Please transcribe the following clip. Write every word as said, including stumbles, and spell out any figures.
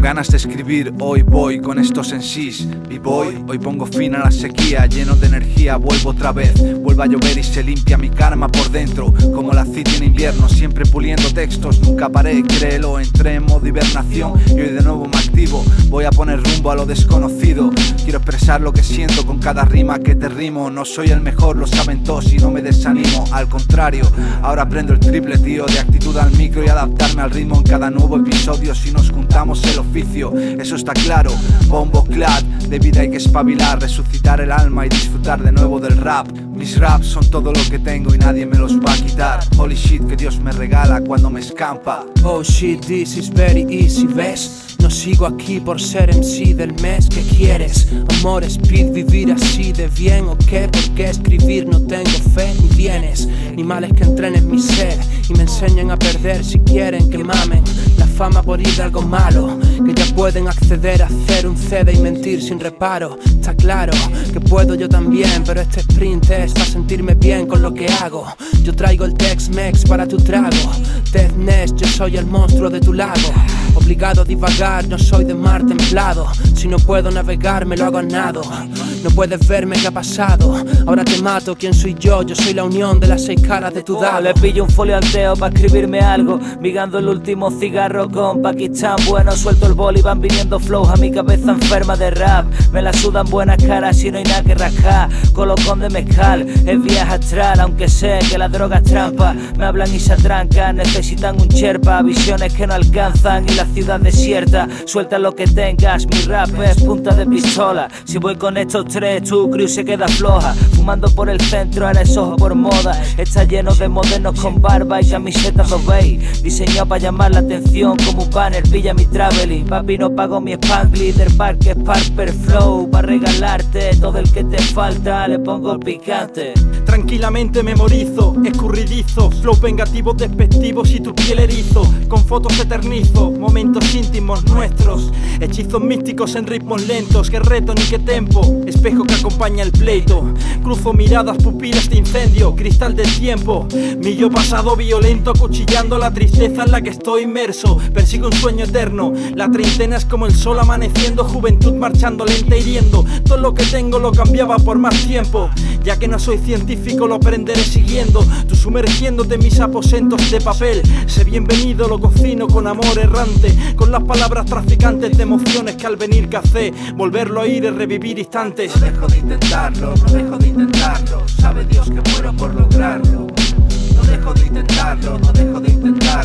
ganas de escribir, hoy voy con estos en sís. B-boy, hoy pongo fin a la sequía, lleno de energía, vuelvo otra vez. Vuelve a llover y se limpia mi karma por dentro, como la city en invierno, siempre puliendo textos. Nunca paré, créelo, entré en modo hibernación y hoy de nuevo me activo. Voy a poner rumbo a lo desconocido, quiero expresar lo que siento con cada rima que te rimo. No soy el mejor, lo saben todos y no me desanimo, al contrario, ahora aprendo el triple, tío, de actitud al micro y adaptarme al ritmo en cada nuevo episodio. Si nos juntamos el oficio, eso está claro, bombo clad, de vida hay que espabilar, resucitar el alma y disfrutar de nuevo del rap. Mis raps son todo lo que tengo y nadie me los va a quitar. Holy shit que Dios me regala cuando me escampa. Oh shit, this is very easy, ¿ves? No sigo aquí por ser M C del mes. ¿Qué quieres? Amor, speed, vivir así de bien o qué? Porque escribir no tengo fe ni bienes, ni males que entrenen mi ser y me enseñen a perder si quieren que mamen la fama por ir de algo malo, que ya pueden acceder a hacer un C D y mentir sin reparo. Está claro que puedo yo también, pero este sprint es para sentirme bien con lo que hago. Yo traigo el Tex-Mex para tu trago, Death Nest, yo soy el monstruo de tu lago. Obligado a divagar, no soy de mar templado. Si no puedo navegar, me lo hago a nado. No puedes verme qué ha pasado, ahora te mato. ¿Quién soy yo? Yo soy la unión de las seis caras de tu dado. Le pillo un folio al teo para escribirme algo, migando el último cigarro con Pakistán. Bueno, suelto el boli, van viniendo flows a mi cabeza enferma de rap. Me la sudan buenas caras y no hay nada que rascar. Colocón de mezcal, es viaje astral, aunque sé que la droga es trampa. Me hablan y se atrancan, necesitan un cherpa, visiones que no alcanzan y la ciudad desierta. Suelta lo que tengas, mi rap es punta de pistola. Si voy con estos tres, tu crew se queda floja. Fumando por el centro, eres ojo por moda. Está lleno de modernos con barba y camisetas dos veis. Diseñado para llamar la atención como un banner, pilla mi traveling. Papi, no pago mi Spanglish del parque Sparper Flow. Para regalarte todo el que te falta, le pongo el picante. Tranquilamente memorizo, escurridizo, flow vengativo, despectivos y tu piel erizo. Con fotos eternizo, momentos íntimos nuestros, hechizos místicos en ritmos lentos. Que reto ni que tempo, espejo que acompaña el pleito. Cruzo miradas, pupilas de incendio, cristal del tiempo. Mi yo pasado violento, acuchillando la tristeza en la que estoy inmerso. Persigo un sueño eterno, la treintena es como el sol amaneciendo. Juventud marchando lenta hiriendo, todo lo que tengo lo cambiaba por más tiempo. Ya que no soy científico lo aprenderé siguiendo. Tú sumergiéndote en mis aposentos de papel. Sé bienvenido, lo cocino con amor errante, con las palabras traficantes de emociones que al venir café, volverlo a oír es revivir instantes. No dejo de intentarlo, no dejo de intentarlo, sabe Dios que muero por lograrlo. No dejo de intentarlo, no dejo de intentarlo.